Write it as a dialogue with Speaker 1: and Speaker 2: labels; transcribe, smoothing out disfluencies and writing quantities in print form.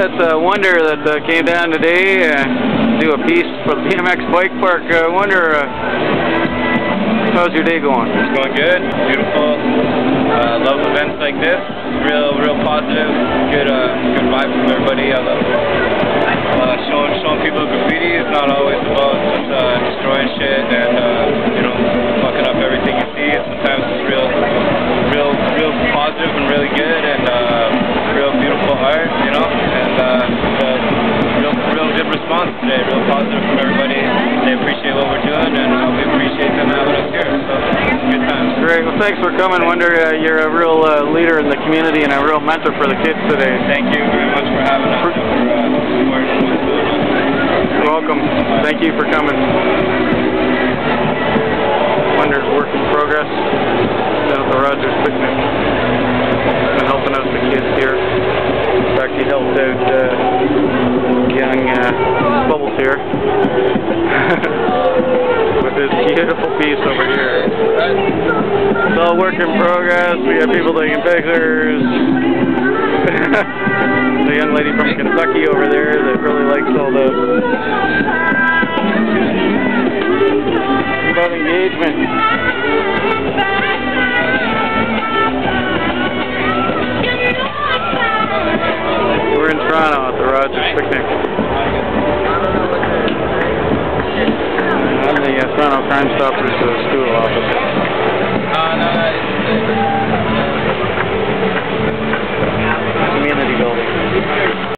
Speaker 1: at Wonder that came down today to do a piece for the BMX Bike Park. Wonder, how's your day going?
Speaker 2: It's going good. Beautiful. Love events like this. Real positive. Good vibes from everybody. I love showing people graffiti. It's not always about just destroying shit and fucking up everything you see. Sometimes it's real positive and really good and real beautiful art, and real good response today. Real positive from everybody. They appreciate what we're doing and we appreciate them having us here. So it's a good time.
Speaker 1: Great. Well, thanks for coming, Wonder. You're a real leader in the community and a real mentor for the kids today.
Speaker 2: Thank you very much for having us.
Speaker 1: You're welcome. Thank you for coming. Wonder's work in progress down at the Rogers Picnic. He's been helping out the kids here. In fact, he helped out young Bubbles here with this beautiful piece over here. It's all work in progress. We have people taking pictures. The young lady from Kentucky over there that really likes all the about engagement. We're in Toronto at the Rogers Picnic. I'm the Toronto Crime Stoppers school office.